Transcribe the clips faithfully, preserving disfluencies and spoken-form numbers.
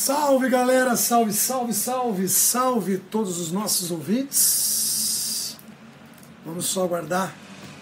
Salve, galera! Salve, salve, salve, salve todos os nossos ouvintes. Vamos só aguardar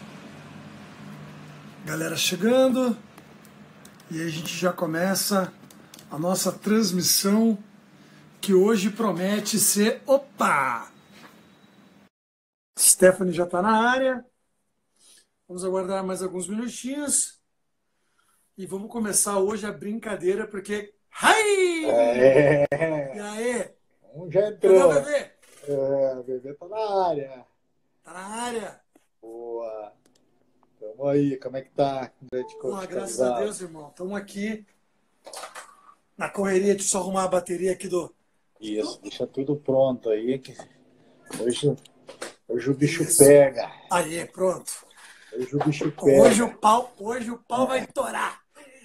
galera chegando e aí a gente já começa a nossa transmissão, que hoje promete ser... Opa! Stephanie já está na área. Vamos aguardar mais alguns minutinhos e vamos começar hoje a brincadeira, porque... Ai! É. E aí? Um já entrou. Cadê o bebê? É, o bebê tá na área. Tá na área. Boa. Tamo aí, como é que tá? Boa, graças a Deus, irmão. Estamos aqui na correria de só arrumar a bateria aqui do... Isso, deixa tudo pronto aí, que hoje, hoje o bicho Isso. pega. Aí, pronto. Hoje o bicho pega. Hoje o pau, hoje o pau vai torar.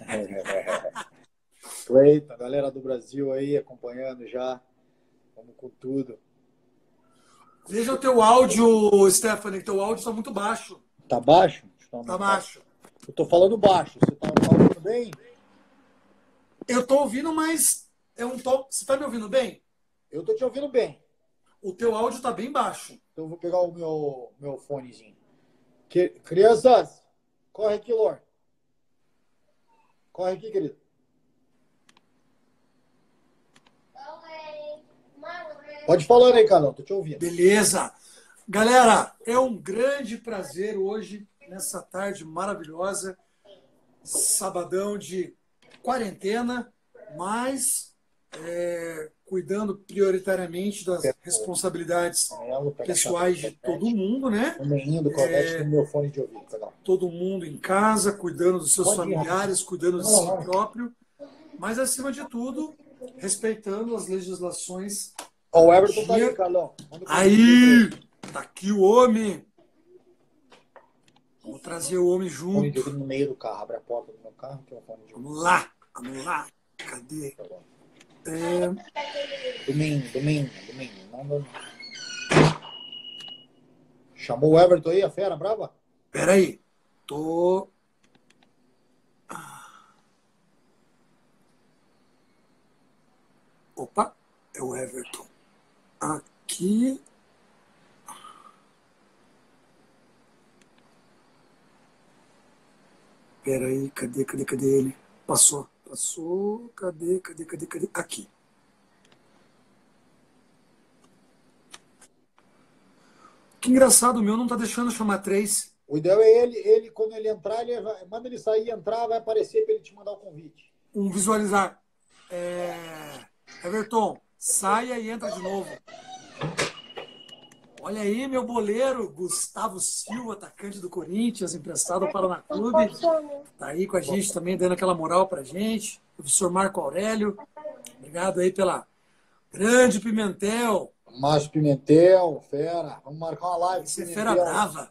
Eita, galera do Brasil aí acompanhando já. Vamos com tudo. Veja o teu áudio, Stephanie, que teu áudio está muito baixo. Tá baixo? Tá baixo. Eu tô falando baixo. Você tá ouvindo bem? Eu tô ouvindo, mas é um tom... Você tá me ouvindo bem? Eu tô te ouvindo bem. O teu áudio tá bem baixo. Então eu vou pegar o meu, meu fonezinho. Que... Crianças, corre aqui, Lor. Corre aqui, querido. Pode falar aí, Carlão, tô te ouvindo. Beleza. Galera, é um grande prazer hoje, nessa tarde maravilhosa, sabadão de quarentena, mas é, cuidando prioritariamente das responsabilidades pessoais de todo mundo, né? Indo, é, no meu fone de ouvido, tá? Todo mundo em casa, cuidando dos seus familiares, cuidando de si próprio, mas, acima de tudo, respeitando as legislações. Ó, o Everton tá aí, Carlão. Aí! Tá aqui o homem! Vamos trazer o homem junto. Fone de ouvido no meio do carro. Abre a porta do meu carro, que é o fone de ouvido. Vamos lá! Vamos lá! Cadê? Tá bom. É... Domingo, domingo, domingo. Não, não. Chamou o Everton aí, a fera brava? Pera aí. Tô... Opa! É o Everton. Aqui... Pera aí, cadê, cadê, cadê ele? Passou, passou, cadê, cadê, cadê, cadê? Aqui. Que engraçado, o meu não tá deixando chamar três. O ideal é ele, ele quando ele entrar, ele vai, manda ele sair e entrar, vai aparecer para ele te mandar o convite. Um visualizar. É... Everton, saia e entra de novo. Olha aí, meu boleiro, Gustavo Silva, atacante do Corinthians, emprestado ao Paraná Clube. Tá aí com a gente também, dando aquela moral pra gente. O professor Marco Aurélio, obrigado aí pela grande Pimentel. Márcio Pimentel, fera. Vamos marcar uma live. Você é fera brava.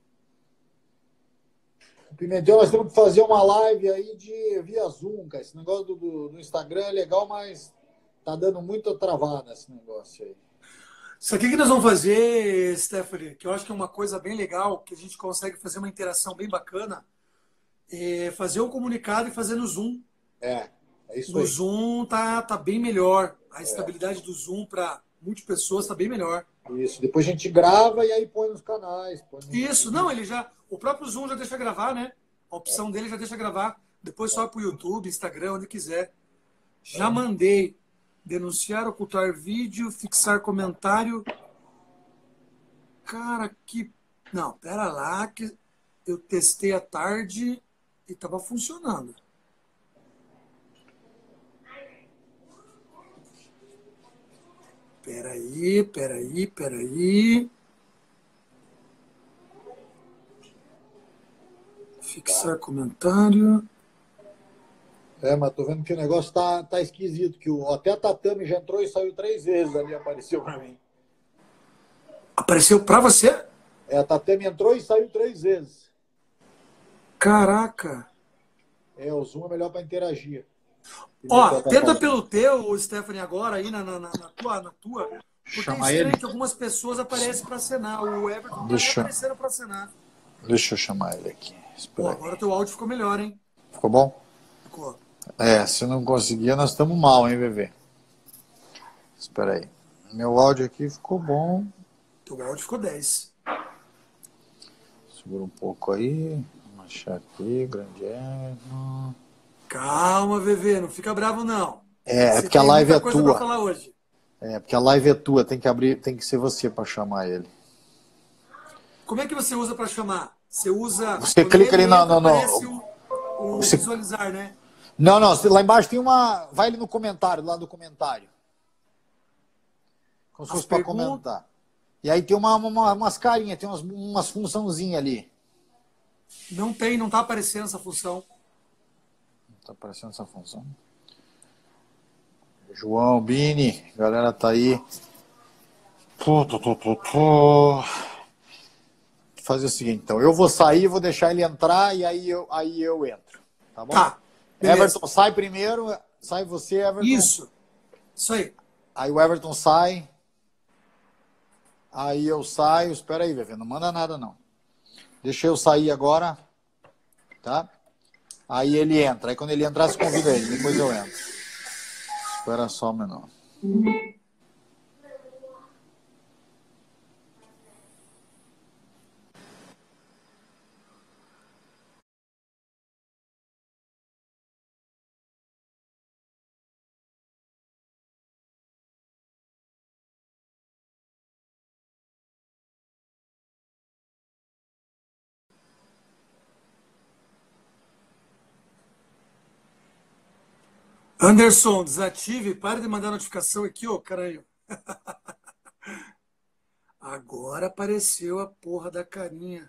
O Pimentel, nós temos que fazer uma live aí de via Zoom, cara. Esse negócio do, do, do Instagram é legal, mas tá dando muita travada esse negócio aí. Isso aqui que nós vamos fazer, Stephanie, que eu acho que é uma coisa bem legal, que a gente consegue fazer uma interação bem bacana, é fazer um comunicado e fazer no Zoom. É, é isso no aí. No Zoom tá, tá bem melhor. A é. estabilidade do Zoom para multipessoas tá bem melhor. Isso, depois a gente grava e aí põe nos canais. Põe no... Isso, não, ele já... O próprio Zoom já deixa gravar, né? A opção é. dele já deixa gravar. Depois só pro YouTube, Instagram, onde quiser. Já é. mandei. Denunciar, ocultar vídeo, fixar comentário. Cara, que... Não, pera lá, que eu testei à tarde e tava funcionando. Peraí, peraí, peraí. Fixar comentário. É, mas tô vendo que o negócio tá, tá esquisito, que o, até a Tatame já entrou e saiu três vezes ali, apareceu pra mim. Apareceu pra você? É, a Tatame entrou e saiu três vezes. Caraca! É, o Zoom é melhor pra interagir. Ó, tenta pelo teu, Stephanie, agora, aí na, na, na tua, na tua. Porque Chama é estranho ele. que algumas pessoas aparecem pra acenar. O Everton Deixa... tá aparecendo pra acenar. Deixa eu chamar ele aqui. Pô, agora teu áudio ficou melhor, hein? Ficou bom? Ficou. É, se não conseguir, nós estamos mal, hein, bebê? Espera aí. Meu áudio aqui ficou bom. Teu áudio ficou dez. Segura um pouco aí. Vou achar aqui, grande erro. Calma, V V, não fica bravo, não. É, é Você porque a tem live muita é coisa pra tua. falar hoje. É, porque a live é tua, tem que abrir, tem que ser você para chamar ele. Como é que você usa para chamar? Você usa. Você Quando clica ele ali no. entra, no, aparece no o, o você... visualizar, né? Não, não, lá embaixo tem uma. Vai ali no comentário, lá do comentário. Como se As fosse para perguntas. comentar. E aí tem uma, uma, umas carinhas, tem umas, umas funçãozinhas ali. Não tem, não tá aparecendo essa função. Não tá aparecendo essa função. João, Bini, a galera tá aí. Pô, pô, pô, pô, pô. Fazer o seguinte, então. Eu vou sair, vou deixar ele entrar e aí eu, aí eu entro. Tá bom? Tá. Beleza. Everton, sai primeiro. Sai você, Everton. Isso. Isso aí. Aí o Everton sai. Aí eu saio. Espera aí, Vevê. Não manda nada, não. Deixa eu sair agora. Tá? Aí ele entra. Aí quando ele entrar, se convida ele. Depois eu entro. Espera só um minuto. Anderson, desative. Pare de mandar notificação aqui, ô caralho. Agora apareceu a porra da carinha.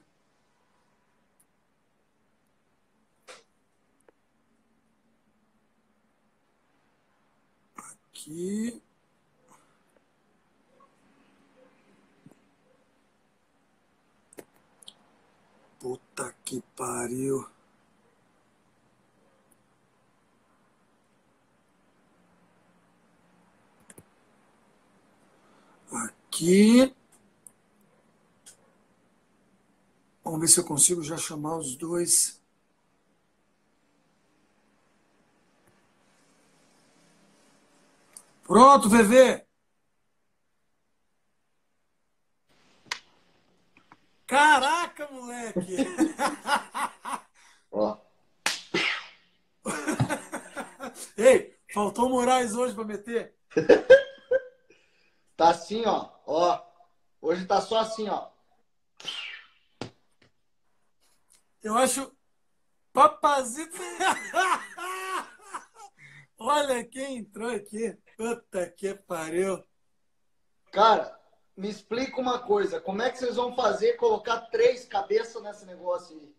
Aqui. Puta que pariu. Aqui. Vamos ver se eu consigo já chamar os dois. Pronto, V V. Caraca, moleque. Ó. Ei, faltou Moraes hoje para meter? Tá assim, ó. Ó. Hoje tá só assim, ó. Eu acho. Papazito. Olha quem entrou aqui. Puta que pariu. Cara, me explica uma coisa. Como é que vocês vão fazer colocar três cabeças nesse negócio aí?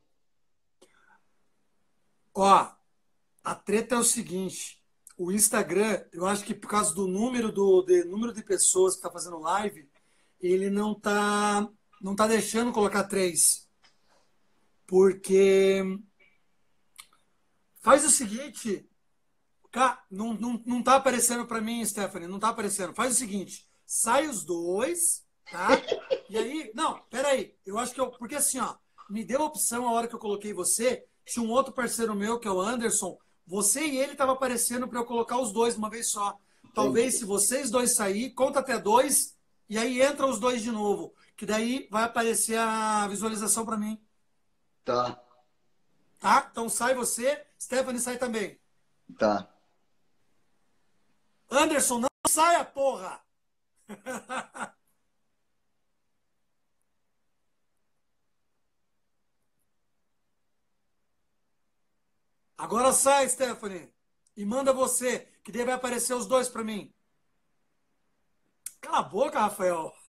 Ó, a treta é o seguinte. O Instagram, eu acho que por causa do número, do, de, número de pessoas que tá fazendo live, ele não tá, não tá deixando colocar três. Porque faz o seguinte, cara, não, não, não tá aparecendo para mim, Stephanie, não tá aparecendo. Faz o seguinte, sai os dois, tá? E aí, não, peraí, eu acho que eu, porque assim, ó, me deu a opção a hora que eu coloquei você, tinha um outro parceiro meu, que é o Anderson, você e ele tava aparecendo para eu colocar os dois de uma vez só. Talvez Entendi. se vocês dois sair, conta até dois, e aí entra os dois de novo, que daí vai aparecer a visualização para mim. Tá, Tá? Então sai você, Stephanie sai também. tá. Anderson, não saia, porra! Agora sai, Stephanie. E manda você, que daí vai aparecer os dois pra mim. Cala a boca, Rafael.